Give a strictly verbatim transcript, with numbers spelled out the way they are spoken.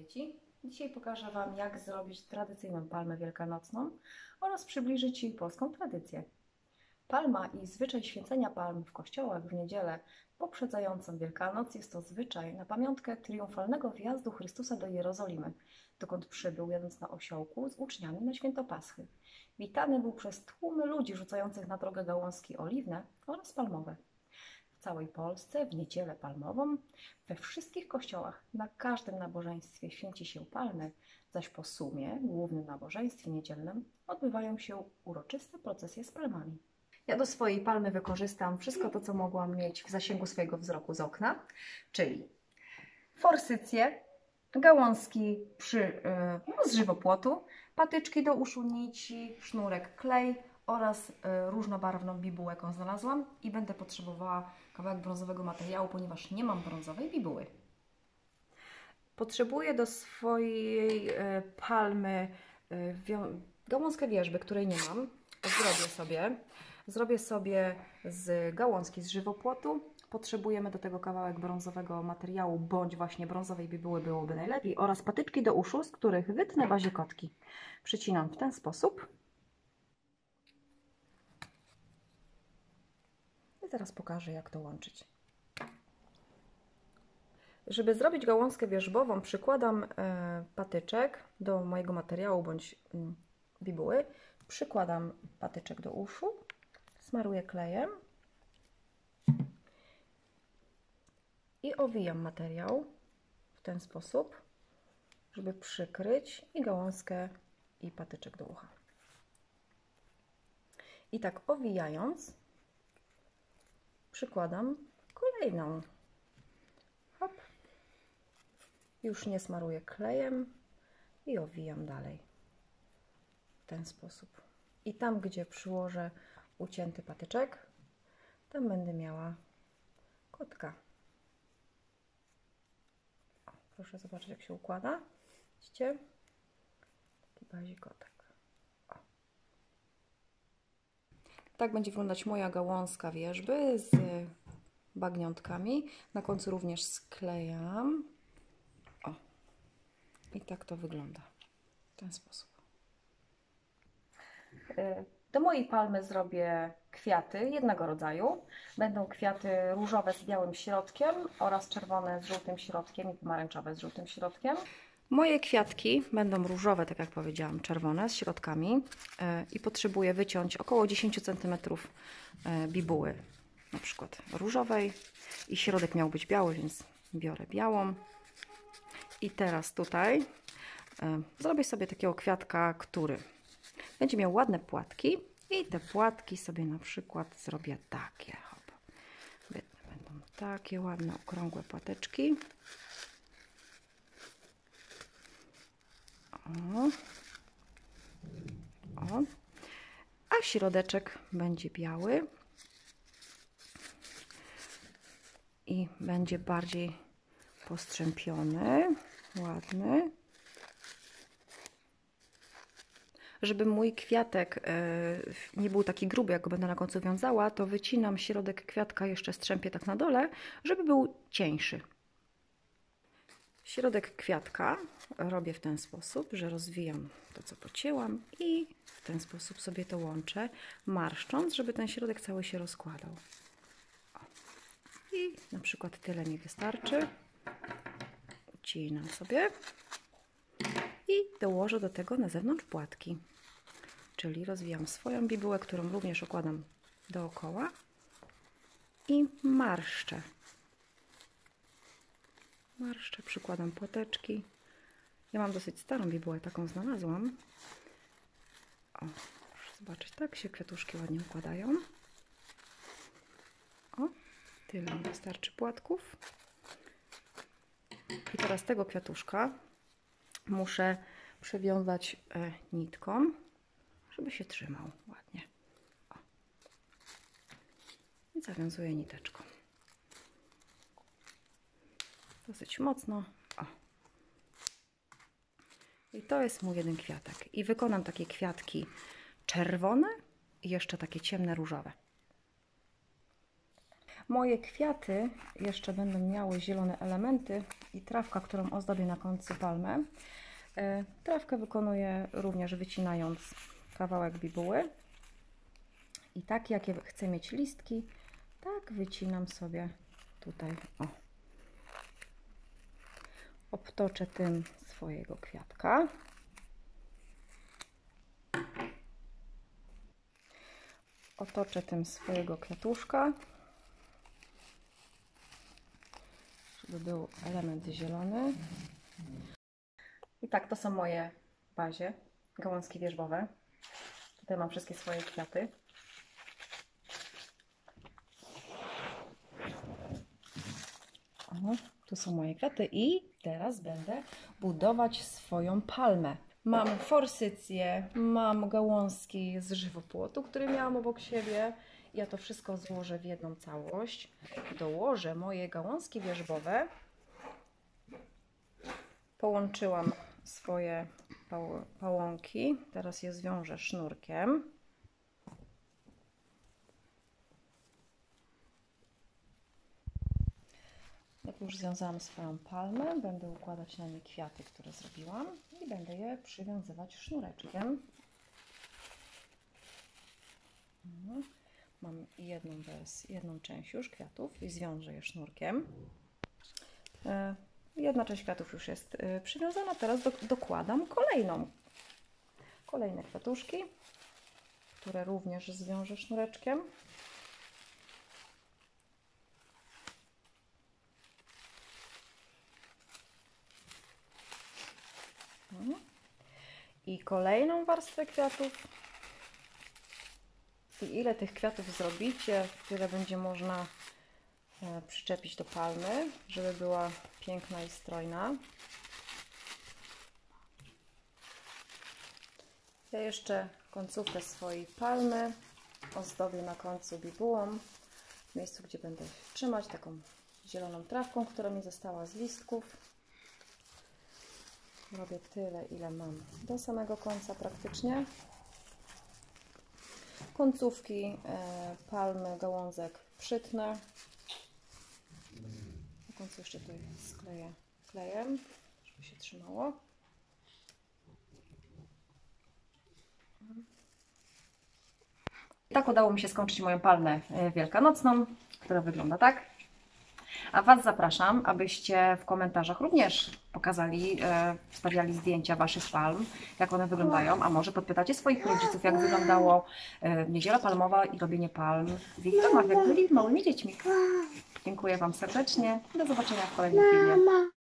dzieci! Dzisiaj pokażę Wam, jak zrobić tradycyjną palmę wielkanocną oraz przybliżyć jej polską tradycję. Palma i zwyczaj święcenia palm w kościołach w niedzielę poprzedzającą Wielkanoc jest to zwyczaj na pamiątkę triumfalnego wjazdu Chrystusa do Jerozolimy, dokąd przybył, jadąc na osiołku z uczniami na święto Paschy. Witany był przez tłumy ludzi rzucających na drogę gałązki oliwne oraz palmowe. W całej Polsce w niedzielę palmową we wszystkich kościołach na każdym nabożeństwie święci się palmy, zaś po sumie, głównym nabożeństwie niedzielnym, odbywają się uroczyste procesje z palmami. Ja do swojej palmy wykorzystam wszystko to, co mogłam mieć w zasięgu swojego wzroku z okna, czyli forsycję, gałązki przy, yy, z żywopłotu, patyczki do uszu, nici, sznurek, klej oraz yy, różnobarwną bibułę, jaką znalazłam, i będę potrzebowała kawałek brązowego materiału, ponieważ nie mam brązowej bibuły. Potrzebuję do swojej yy, palmy yy, gałązkę wierzby, której nie mam. Zrobię sobie. Zrobię sobie z gałązki z żywopłotu. Potrzebujemy do tego kawałek brązowego materiału, bądź właśnie brązowej bibuły byłoby najlepiej, oraz patyczki do uszu, z których wytnę baziekotki. Przycinam w ten sposób. I zaraz pokażę, jak to łączyć. Żeby zrobić gałązkę wierzbową, przykładam patyczek do mojego materiału bądź bibuły. Przykładam patyczek do uszu, smaruję klejem i owijam materiał w ten sposób, żeby przykryć i gałązkę, i patyczek do ucha. I tak owijając, przykładam kolejną. Hop. Już nie smaruję klejem i owijam dalej w ten sposób. I tam, gdzie przyłożę ucięty patyczek, tam będę miała kotka. O, proszę zobaczyć, jak się układa. Widzicie? Taki bazikotek. O. Tak będzie wyglądać moja gałązka wierzby z bagniątkami. Na końcu również sklejam. O. I tak to wygląda. W ten sposób. Do mojej palmy zrobię kwiaty jednego rodzaju. Będą kwiaty różowe z białym środkiem oraz czerwone z żółtym środkiem i pomarańczowe z żółtym środkiem. Moje kwiatki będą różowe, tak jak powiedziałam, czerwone z środkami i potrzebuję wyciąć około dziesięć centymetrów bibuły, na przykład różowej, i środek miał być biały, więc biorę białą. I teraz tutaj zrobię sobie takiego kwiatka, który będzie miał ładne płatki, i te płatki sobie na przykład zrobię takie. Hop. Będą takie ładne, okrągłe płateczki. O. O. A środeczek będzie biały i będzie bardziej postrzępiony, ładny. Żeby mój kwiatek nie był taki gruby, jak go będę na końcu wiązała, to wycinam środek kwiatka, jeszcze strzępię tak na dole, żeby był cieńszy. Środek kwiatka robię w ten sposób, że rozwijam to, co pocięłam, i w ten sposób sobie to łączę, marszcząc, żeby ten środek cały się rozkładał. O. I na przykład tyle mi wystarczy. Ucinam sobie i dołożę do tego na zewnątrz płatki. Czyli rozwijam swoją bibułę, którą również układam dookoła, i marszczę. Marszczę, przykładam płateczki. Ja mam dosyć starą bibułę, taką znalazłam. O, proszę zobaczyć, tak się kwiatuszki ładnie układają. O, tyle mi wystarczy płatków. I teraz tego kwiatuszka muszę przywiązać e, nitką, żeby się trzymał ładnie. O. I zawiązuję niteczką. Dosyć mocno. O. I to jest mój jeden kwiatek. I wykonam takie kwiatki czerwone i jeszcze takie ciemne różowe. Moje kwiaty jeszcze będą miały zielone elementy i trawka, którą ozdobię na końcu palmę. Trawkę wykonuję również wycinając kawałek bibuły. I tak jak chcę mieć listki, tak wycinam sobie tutaj. O. Obtoczę tym swojego kwiatka. Otoczę tym swojego kwiatuszka, żeby był element zielony. I tak, to są moje w bazie gałązki wierzbowe. Tutaj mam wszystkie swoje kwiaty. O, tu są moje kwiaty i teraz będę budować swoją palmę. Mam forsycję, mam gałązki z żywopłotu, które miałam obok siebie. Ja to wszystko złożę w jedną całość. Dołożę moje gałązki wierzbowe. Połączyłam swoje pałąki. Teraz je zwiążę sznurkiem. Jak już związałam swoją palmę, będę układać na nie kwiaty, które zrobiłam i będę je przywiązywać sznureczkiem. Mam jedną, bez, jedną część już kwiatów i zwiążę je sznurkiem. Jedna część kwiatów już jest przywiązana, teraz do, dokładam kolejną. Kolejne kwiatuszki, które również zwiążę sznureczkiem. I kolejną warstwę kwiatów. I ile tych kwiatów zrobicie, tyle będzie można przyczepić do palmy, żeby była piękna i strojna. Ja jeszcze końcówkę swojej palmy ozdobię na końcu bibułą, w miejscu, gdzie będę trzymać, taką zieloną trawką, która mi została z listków. Robię tyle, ile mam do samego końca praktycznie. Końcówki e, palmy, gałązek przytnę. Na końcu jeszcze tutaj skleję klejem, żeby się trzymało. Tak udało mi się skończyć moją palmę wielkanocną, która wygląda tak. A Was zapraszam, abyście w komentarzach również pokazali, e, wstawiali zdjęcia Waszych palm, jak one wyglądają, a może podpytacie swoich rodziców, jak wyglądało e, niedziela palmowa i robienie palm w ich domach, jak byli małymi dziećmi. Dziękuję Wam serdecznie. Do zobaczenia w kolejnym filmie.